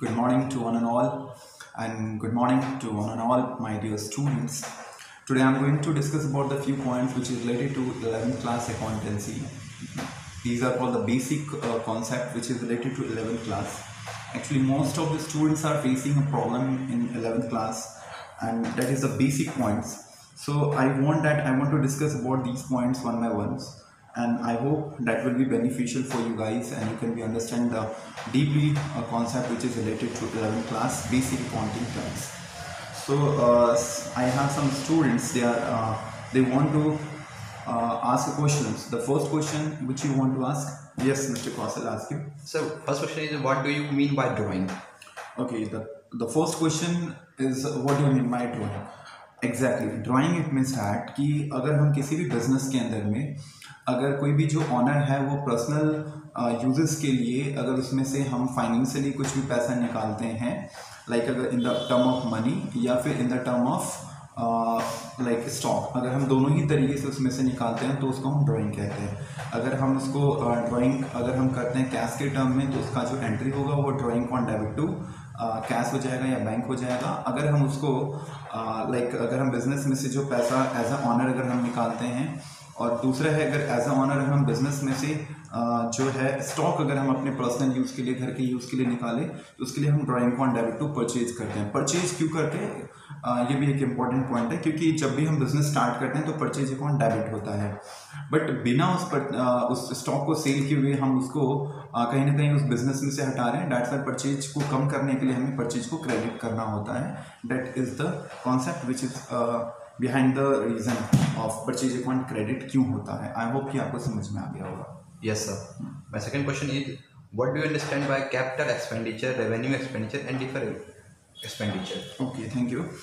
Good morning to one and all, and good morning to one and all my dear students. Today I am going to discuss about the few points which is related to 11th class accountancy. These are called the basic concept which is related to 11th class. Actually, most of the students are facing a problem in 11th class, and that is the basic points. So I want to discuss about these points one by one, and I hope that will be beneficial for you guys and you can be understand the deeply concept which is related to 11th class basic accounting terms. So I have some students, they want to ask questions. The first question which you want to ask, yes, Mr. Kausal, ask you. So first question is, what do you mean by drawing? Okay, the first question is, what do you mean by drawing? Exactly drawing it means that कि अगर हम किसी भी business के अंदर में अगर कोई भी जो ऑनर है वो पर्सनल यूजेस के लिए अगर उसमें से हम फाइनेंशियली कुछ भी पैसा निकालते हैं, लाइक अगर in the term of money या फिर in the term of like stock, अगर हम दोनों ही तरीके से उसमें से निकालते हैं तो उसको हम ड्राइंग कहते हैं। अगर हम उसको ड्राइंग अगर हम करते हैं कैश के टर्म में तो उसका जो एंट्री होगा वो drawing on debit to cash हो जाएगा या बैंक हो जाएगा। अगर हम उसको अगर हम बिजनेस में से जो पैसा एज अ ऑनर अगर हम निकालते हैं, और दूसरा है अगर एज अ ऑनर हम बिजनेस में से जो है स्टॉक अगर हम अपने पर्सनल यूज़ के लिए घर के यूज़ के लिए निकालें तो उसके लिए हम drawing on debit to purchase करते हैं। परचेज क्यों करते हैं, ये भी एक इम्पॉर्टेंट पॉइंट है, क्योंकि जब भी हम बिजनेस स्टार्ट करते हैं तो परचेज अकाउंट डेबिट होता है, बट बिना उस स्टॉक को सेल किए हुए हम उसको कहीं ना कहीं उस बिजनेस में से हटा रहे हैं। डेट्स वाई परचेज को कम करने के लिए हमें परचेज को क्रेडिट करना होता है। That is the concept which is behind the reason of purchase account credit क्यों होता है। आई होप कि आपको समझ में आ गया होगा। Yes, sir. My second question is, what do you understand by capital expenditure, revenue expenditure, and deferred expenditure? Okay, thank you.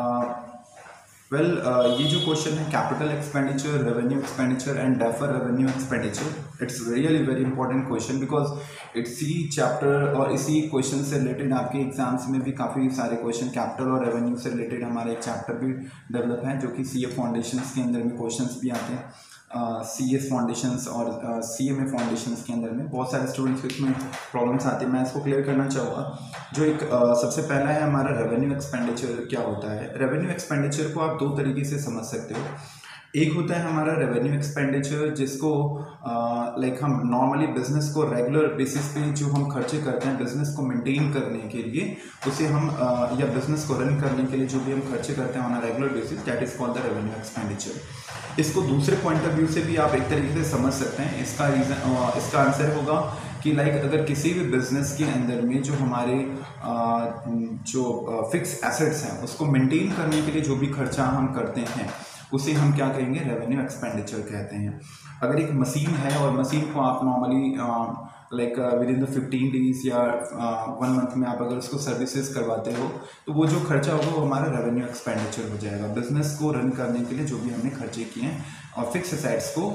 ये जो क्वेश्चन है capital expenditure, revenue expenditure and defer revenue expenditure, it's really very important question because इसी chapter और इसी question से related आपके exams में भी काफ़ी सारे क्वेश्चन कैपिटल और रेवेन्यू से रिलेटेड हमारे एक चैप्टर भी डेवलप है जो कि सीए फाउंडेशंस के अंदर में क्वेश्चंस भी आते हैं। सीएस फाउंडेशंस और सीएमए फाउंडेशंस के अंदर में बहुत सारे स्टूडेंट्स को इसमें प्रॉब्लम्स आते हैं। मैं इसको क्लियर करना चाहूँगा। जो एक सबसे पहला है हमारा रेवेन्यू एक्सपेंडिचर क्या होता है। रेवेन्यू एक्सपेंडिचर को आप दो तरीके से समझ सकते हो। एक होता है हमारा रेवेन्यू एक्सपेंडिचर जिसको हम नॉर्मली बिजनेस को रेगुलर बेसिस पे जो हम खर्चे करते हैं बिजनेस को मेंटेन करने के लिए, उसे हम या बिजनेस को रन करने के लिए जो भी हम खर्चे करते हैं on a regular basis, that is called the revenue expenditure. इसको दूसरे पॉइंट ऑफ व्यू से भी आप एक तरीके से समझ सकते हैं। इसका आंसर होगा कि अगर किसी भी बिजनेस के अंदर में जो हमारे जो फिक्स एसेट्स हैं उसको मेंटेन करने के लिए जो भी खर्चा हम करते हैं उसे हम क्या कहेंगे, रेवेन्यू एक्सपेंडिचर कहते हैं। अगर एक मशीन है और मशीन को आप normally within the 15 days या 1 मंथ में आप अगर उसको सर्विसेज करवाते हो तो वो जो खर्चा होगा वो हमारा रेवेन्यू एक्सपेंडिचर हो जाएगा। बिजनेस को रन करने के लिए जो भी हमने खर्चे किए हैं और फिक्स एसेट्स को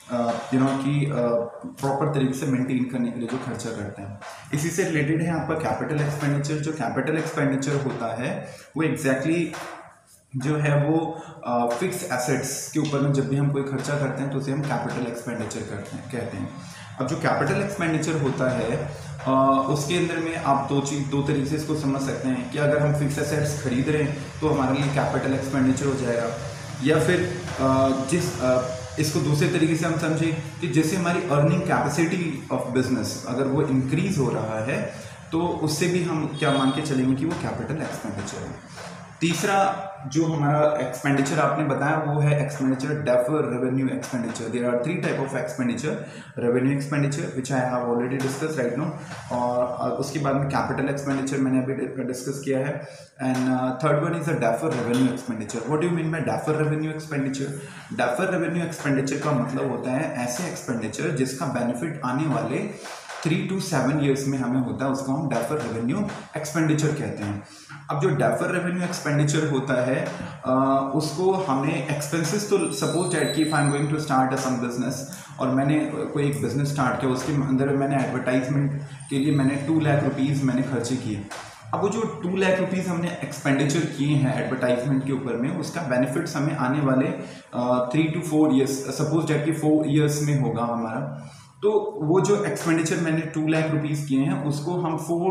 प्रॉपर तरीके से मेंटेन करने के लिए जो खर्चा करते हैं। इसी से रिलेटेड है आपका कैपिटल एक्सपेंडिचर। जो कैपिटल एक्सपेंडिचर होता है वो एग्जैक्टली जो है वो फिक्स एसेट्स के ऊपर में जब भी हम कोई खर्चा करते हैं तो उसे हम कैपिटल एक्सपेंडिचर कहते हैं। अब जो कैपिटल एक्सपेंडिचर होता है उसके अंदर में आप दो तरीके से इसको समझ सकते हैं कि अगर हम फिक्स एसेट्स खरीद रहे हैं तो हमारे लिए कैपिटल एक्सपेंडिचर हो जाएगा, या फिर इसको दूसरे तरीके से हम समझें कि जैसे हमारी अर्निंग कैपेसिटी ऑफ बिजनेस अगर वो इंक्रीज हो रहा है तो उससे भी हम क्या मान के चलेंगे कि वो कैपिटल एक्सपेंडिचर है। तीसरा जो हमारा एक्सपेंडिचर आपने बताया वो है expenditure defer revenue expenditure. There are 3 type of expenditure, revenue expenditure which I have already discuss right no, और उसके बाद में कैपिटल एक्सपेंडिचर मैंने अभी डिस्कस किया है, and third one is a defer revenue expenditure. What do you mean by defer revenue expenditure? Defer revenue expenditure का मतलब होता है ऐसे एक्सपेंडिचर जिसका बेनिफिट आने वाले 3 to 7 ईयर्स में हमें होता है, उसको हम डेफर रेवेन्यू एक्सपेंडिचर कहते हैं। अब जो डेफर रेवेन्यू एक्सपेंडिचर होता है उसको हमने एक्सपेंसेस तो सपोज दैट कि if I am going to start some business और मैंने कोई एक बिजनेस स्टार्ट किया, उसके अंदर मैंने एडवर्टाइजमेंट के लिए मैंने 2 लाख रुपीज़ मैंने खर्चे किए। अब वो जो 2 लाख रुपीज़ हमने एक्सपेंडिचर किए हैं एडवर्टाइजमेंट के ऊपर में, उसका बेनिफिट्स हमें आने वाले 3 to 4 ईयर्स, सपोज दैट कि 4 ईयर्स में होगा हमारा। तो वो जो एक्सपेंडिचर मैंने 2 लाख रुपीज़ किए हैं उसको हम 4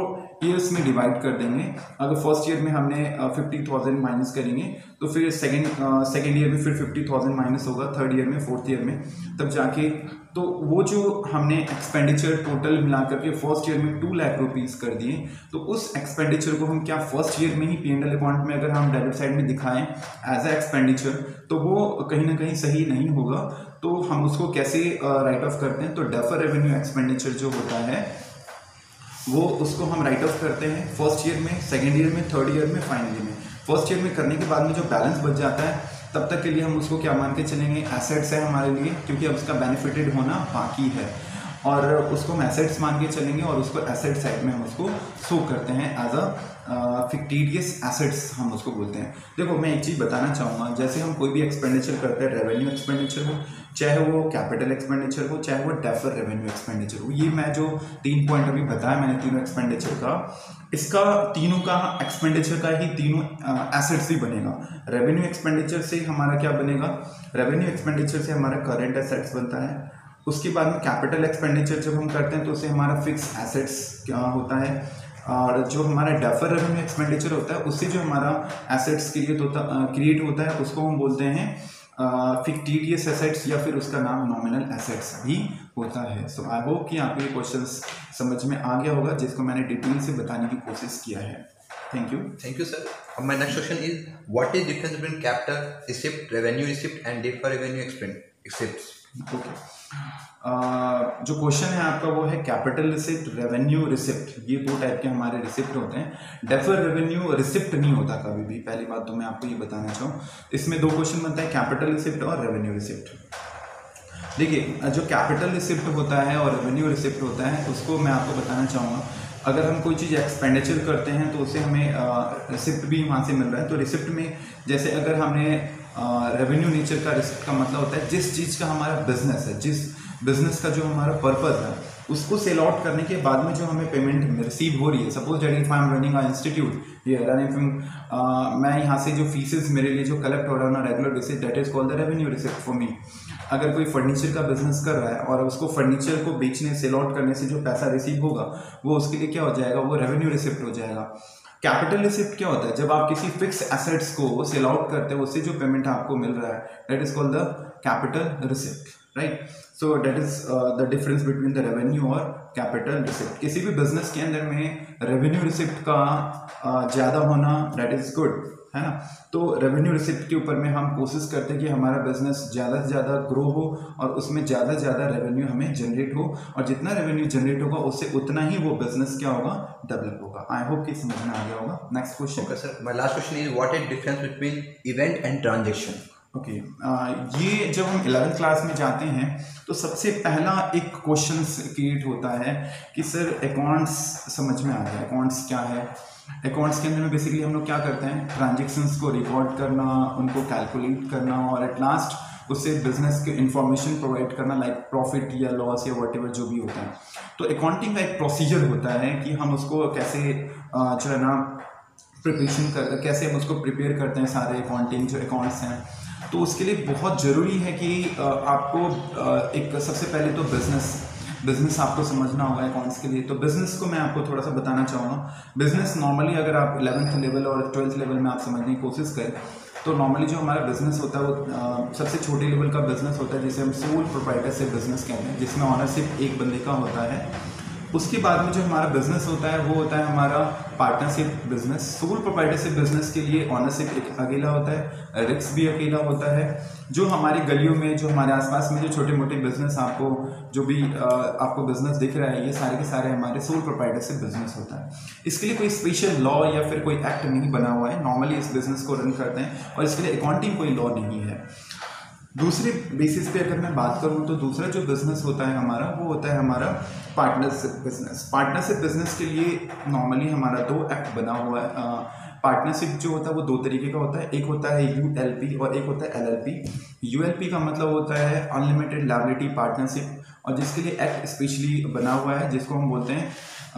ईयर्स में डिवाइड कर देंगे। अगर फर्स्ट ईयर में हमने 50,000 माइनस करेंगे तो फिर सेकेंड ईयर में फिर 50,000 माइनस होगा, थर्ड ईयर में, फोर्थ ईयर में, तब जाके तो वो जो हमने एक्सपेंडिचर टोटल मिला करके फर्स्ट ईयर में 2 लाख रुपीज़ कर दिए, तो उस एक्सपेंडिचर को हम क्या फर्स्ट ईयर में ही P&L अकाउंट में अगर हम डेबिट साइड में दिखाएं एज ए एक्सपेंडिचर, तो वो कहीं ना कहीं सही नहीं होगा। तो हम उसको कैसे राइट ऑफ करते हैं, तो डेफर रेवेन्यू एक्सपेंडिचर जो होता है वो उसको हम राइट ऑफ करते हैं फर्स्ट ईयर में, सेकेंड ईयर में, थर्ड ईयर में, फाइनल ईयर में। फर्स्ट ईयर में करने के बाद में जो बैलेंस बच जाता है तब तक के लिए हम उसको क्या मान के चलेंगे, एसेट्स है हमारे लिए, क्योंकि अब उसका बेनिफिटेड होना बाकी है, और उसको हम एसेट्स मान के चलेंगे और उसको एसेट साइड में हम उसको शो करते हैं एज अ फिक्टिशियस एसेट्स हम उसको बोलते हैं। देखो मैं एक चीज़ बताना चाहूँगा, जैसे हम कोई भी एक्सपेंडिचर करते हैं, रेवेन्यू एक्सपेंडिचर हो, चाहे वो कैपिटल एक्सपेंडिचर हो, चाहे वो डेफर रेवेन्यू एक्सपेंडिचर हो, ये मैं जो 3 पॉइंट अभी बताया मैंने तीनों एक्सपेंडिचर का, इसका तीनों का एक्सपेंडिचर का ही तीनों एसेट्स ही बनेगा। रेवेन्यू एक्सपेंडिचर से हमारा क्या बनेगा, रेवेन्यू एक्सपेंडिचर से हमारा करंट एसेट्स बनता है। उसके बाद में कैपिटल एक्सपेंडिचर जब हम करते हैं तो उससे हमारा फिक्स एसेट्स क्या होता है, और जो हमारा डेफर रेवेन्यू एक्सपेंडिचर होता है उससे जो हमारा एसेट्स क्रिएट होता है उसको हम बोलते हैं फिक्टिशियस एसेट्स, या फिर उसका नाम नॉमिनल एसेट्स भी होता है। सो आई होप कि आपको ये क्वेश्चंस समझ में आ गया होगा, जिसको मैंने डिटेल से बताने की कोशिश किया है। Thank you sir. अब my next question is what is difference between capital receipt, revenue receipt and defer revenue expenditures? Okay, जो क्वेश्चन है आपका वो है कैपिटल रिसिप्ट, रेवेन्यू रिसिप्ट, ये 2 टाइप के हमारे रिसिप्ट होते हैं। डेफर रेवेन्यू रिसिप्ट नहीं होता कभी भी, पहली बात तो मैं आपको ये बताना चाहूँ। इसमें 2 क्वेश्चन बनता है, कैपिटल रिसिप्ट और रेवेन्यू रिसिप्ट। देखिए जो कैपिटल रिसिप्ट होता है और रेवेन्यू रिसिप्ट होता है उसको मैं आपको बताना चाहूँगा। अगर हम कोई चीज़ एक्सपेंडिचर करते हैं तो उसे हमें रिसिप्ट भी वहाँ से मिल रहा है। तो रिसिप्ट में जैसे अगर हमने रेवेन्यू नेचर का रिसिप्ट का मतलब होता है जिस चीज़ का हमारा बिजनेस है, जिस बिजनेस का जो हमारा पर्पस है उसको सेल आउट करने के बाद में जो हमें पेमेंट रिसीव हो रही है। Suppose that if I am running a institute here and मैं यहाँ से जो फीसेस मेरे लिए जो कलेक्ट हो रहा है on regular basis, that is called the revenue receipt for me. अगर कोई फर्नीचर का बिजनेस कर रहा है और उसको फर्नीचर को बेचने, सेल आउट करने से जो पैसा रिसीव होगा वो उसके लिए क्या हो जाएगा, वो रेवेन्यू रिसिप्ट हो जाएगा। कैपिटल रिसिप्ट क्या होता है, जब आप किसी फिक्स एसेट्स को सेल आउट करते हो उससे जो पेमेंट आपको मिल रहा है, that is called the capital receipt, right. So that is the difference between the revenue और कैपिटल रिसिप्ट। किसी भी बिजनेस के अंदर में रेवेन्यू रिसिप्ट का ज़्यादा होना दैट इज गुड, है ना। तो रेवेन्यू रिसिप्ट के ऊपर में हम कोशिश करते हैं कि हमारा बिजनेस ज़्यादा से ज़्यादा ग्रो हो और उसमें ज़्यादा से ज़्यादा रेवेन्यू हमें जनरेट हो, और जितना रेवेन्यू जनरेट होगा उससे उतना ही वो बिजनेस क्या होगा, डेवलप होगा। आई होप कि समझ में आ गया होगा। Next question. Okay sir, my last question is what is difference between event and transaction? Okay, ये जब हम 11th क्लास में जाते हैं तो सबसे पहला एक क्वेश्चन क्रिएट होता है कि सर अकाउंट्स समझ में आ गया, अकाउंट्स क्या है। अकाउंट्स के अंदर में बेसिकली हम लोग क्या करते हैं, ट्रांजेक्शन्स को रिकॉर्ड करना, उनको कैलकुलेट करना और एट लास्ट उससे बिजनेस के इंफॉर्मेशन प्रोवाइड करना, लाइक प्रॉफिट या लॉस या व्हाटएवर जो भी होता है। तो अकाउंटिंग का एक प्रोसीजर होता है कि हम उसको कैसे जो है ना प्रिपरेशन कर, कैसे हम उसको प्रिपेयर करते हैं सारे अकाउंटिंग जो अकाउंट्स हैं। तो उसके लिए बहुत ज़रूरी है कि आपको एक सबसे पहले तो बिजनेस आपको समझना होगा अकाउंट्स के लिए। तो बिजनेस को मैं आपको थोड़ा सा बताना चाहूँगा। बिजनेस नॉर्मली अगर आप 11th लेवल और 12th लेवल में आप समझने की कोशिश करें तो नॉर्मली जो हमारा बिजनेस होता है वो सबसे छोटे लेवल का बिजनेस होता है जिसे हम सोल प्रोप्राइटरशिप बिजनेस कहते हैं, जिसमें ऑनरशिप एक बंदे का होता है। उसके बाद में जो हमारा बिजनेस होता है वो होता है हमारा partnership business. Sole proprietorship business के लिए ऑनरशिप एक अकेला होता है, रिस्क भी अकेला होता है। जो हमारी गलियों में, जो हमारे आसपास में जो छोटे मोटे बिजनेस आपको जो भी आपको बिजनेस दिख रहा है, ये सारे के सारे हमारे सोल प्रोप्राइटरशिप बिजनेस होता है। इसके लिए कोई स्पेशल लॉ या फिर कोई एक्ट नहीं बना हुआ है, नॉर्मली इस बिजनेस को रन करते हैं और इसके लिए अकाउंटिंग कोई लॉ नहीं है। दूसरे बेसिस पे अगर मैं बात करूँ तो दूसरा जो बिजनेस होता है हमारा वो होता है हमारा पार्टनरशिप बिजनेस। पार्टनरशिप बिजनेस के लिए नॉर्मली हमारा 2 एक्ट बना हुआ है। पार्टनरशिप जो होता है वो 2 तरीके का होता है, एक होता है ULP और एक होता है LLP। ULP का मतलब होता है अनलिमिटेड लायबिलिटी पार्टनरशिप, और जिसके लिए एक्ट स्पेशली बना हुआ है जिसको हम बोलते हैं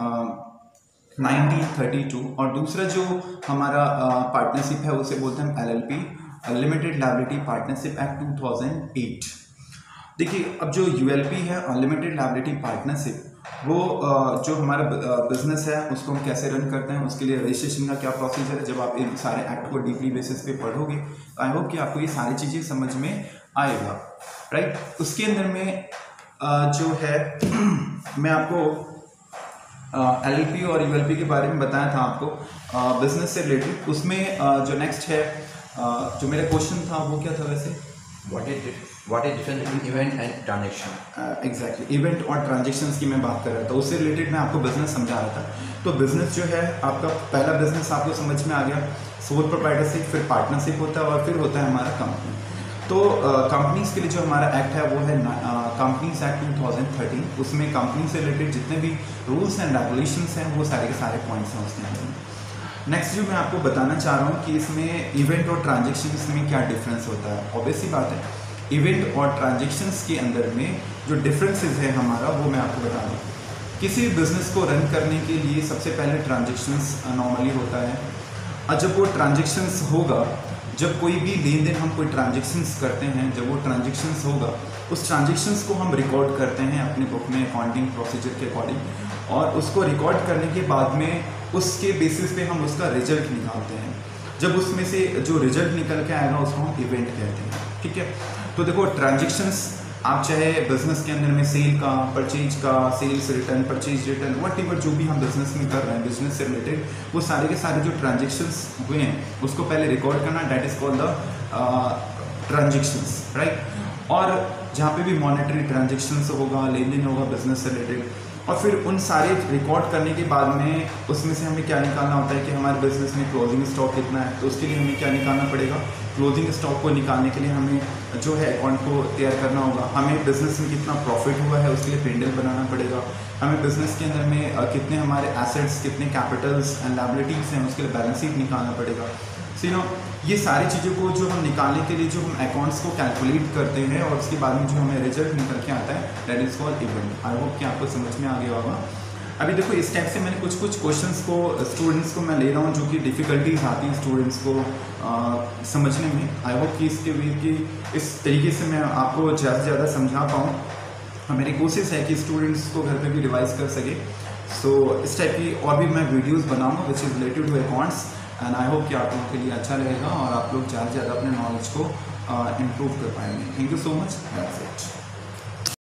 1932। और दूसरा जो हमारा पार्टनरशिप है उसे बोलते हैं LLP, unlimited liability partnership act 2008। देखिए अब जो ULP है अनलिमिटेड लायबिलिटी पार्टनरशिप, वो जो हमारा बिजनेस है उसको हम कैसे रन करते हैं, उसके लिए रजिस्ट्रेशन का क्या प्रोसीजर है। जब आप इन सारे एक्ट को डीपली बेसिस पे पढ़ोगे आई होप कि आपको ये सारी चीज़ें समझ में आएगा, राइट। उसके अंदर में जो है मैं आपको LLP और ULP के बारे में बताया था आपको बिजनेस से रिलेटेड। उसमें जो नेक्स्ट है जो मेरा क्वेश्चन था वो क्या था वैसे, what is difference between event and transaction. Exactly event और ट्रांजेक्शन्स की मैं बात कर रहा था, उससे रिलेटेड मैं आपको बिजनेस समझा रहा था। तो बिजनेस जो है आपका पहला बिजनेस आपको समझ में आ गया, सोल प्रोप्राइटरशिप, फिर पार्टनरशिप होता है और फिर होता है हमारा कंपनी। तो कंपनीज के लिए जो हमारा एक्ट है वो है कंपनीज एक्ट 2013। उसमें कंपनी से रिलेटेड जितने भी रूल्स एंड रेगुलेशंस हैं वो सारे के सारे पॉइंट्स हैं उसके अंदर। नेक्स्ट जो मैं आपको बताना चाह रहा हूँ कि इसमें इवेंट और ट्रांजेक्शन्स में क्या डिफरेंस होता है। ऑब्वियसली बात है, इवेंट और ट्रांजेक्शन्स के अंदर में जो डिफरेंसेस है हमारा वो मैं आपको बता दूँ। किसी बिजनेस को रन करने के लिए सबसे पहले ट्रांजेक्शन्स नॉर्मली होता है, और जब वो ट्रांजेक्शन्स होगा, जब कोई भी लेन देन हम कोई ट्रांजेक्शन्स करते हैं, जब वो ट्रांजेक्शन्स होगा उस ट्रांजेक्शन्स को हम रिकॉर्ड करते हैं अपने बुक में अकाउंटिंग प्रोसीजर के अकॉर्डिंग, और उसको रिकॉर्ड करने के बाद में उसके बेसिस पे हम उसका रिजल्ट निकालते हैं। जब उसमें से जो रिजल्ट निकल के आएगा उसको हम इवेंट कहते हैं, ठीक है। तो देखो ट्रांजेक्शन्स आप चाहे बिजनेस के अंदर में सेल का, परचेज का, sales return, purchase return, whatever जो भी हम बिजनेस में कर रहे हैं बिजनेस से रिलेटेड, वो सारे के सारे जो ट्रांजेक्शन्स हुए हैं उसको पहले रिकॉर्ड करना, that is called the transactions, right. और जहाँ पे भी मॉनेटरी ट्रांजेक्शन्स होगा, लेन देन होगा बिजनेस से रिलेटेड, और फिर उन सारे रिकॉर्ड करने के बाद में उसमें से हमें क्या निकालना होता है कि हमारे बिजनेस में क्लोजिंग स्टॉक कितना है। तो उसके लिए हमें क्या निकालना पड़ेगा, क्लोजिंग स्टॉक को निकालने के लिए हमें जो है अकाउंट को तैयार करना होगा। हमें बिजनेस में कितना प्रॉफिट हुआ है उसके लिए पेंडल बनाना पड़ेगा। हमें बिजनेस के अंदर में कितने हमारे एसेट्स, कितने कैपिटल्स एंड लायबिलिटीज़ हैं उसके लिए बैलेंस शीट निकालना पड़ेगा। सो यू नो ये सारी चीज़ों को जो हम निकालने के लिए जो हम अकाउंट्स को कैलकुलेट करते हैं और उसके बाद में जो हमें रिजल्ट निकल के आता है that is called event. I hope कि आपको समझ में आ गया होगा। अभी देखो इस टाइप से मैंने कुछ क्वेश्चंस को स्टूडेंट्स को मैं ले रहा हूँ जो कि डिफ़िकल्टीज आती हैं स्टूडेंट्स को समझने में। आई होप कि इसके वे की इस तरीके से मैं आपको ज़्यादा से ज़्यादा समझा पाऊँ। मेरी कोशिश है कि स्टूडेंट्स को घर पे भी रिवाइज कर सके। सो इस टाइप की और भी मैं वीडियोज़ बनाऊँगा which is related to accounts, and I hope कि आप लोगों के लिए अच्छा रहेगा और आप लोग ज़्यादा से ज़्यादा अपने नॉलेज को इम्प्रूव कर पाएंगे। Thank you so much, that's it.